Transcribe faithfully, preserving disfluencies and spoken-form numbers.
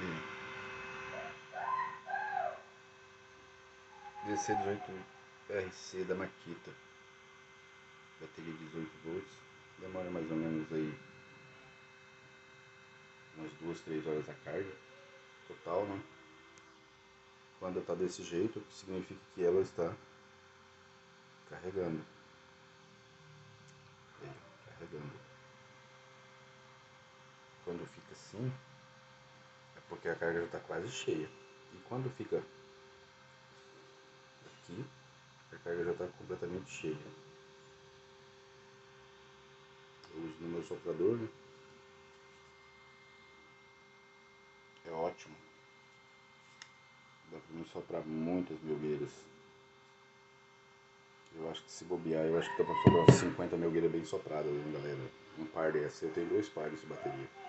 D C dezoito R C da Makita, bateria dezoito volts, demora mais ou menos aí umas duas, três horas a carga total, né? Quando está desse jeito, significa que ela está carregando. Aí, carregando. Quando fica assim, é porque a carga já está quase cheia. E quando fica aqui, a carga já está completamente cheia. Eu uso no meu soprador, né? É ótimo. Dá pra mim soprar muitas melgueiras. Eu acho que se bobear, eu acho que dá pra soprar umas cinquenta melgueiras bem sopradas, hein, galera? Um par dessa. Eu tenho dois pares de bateria.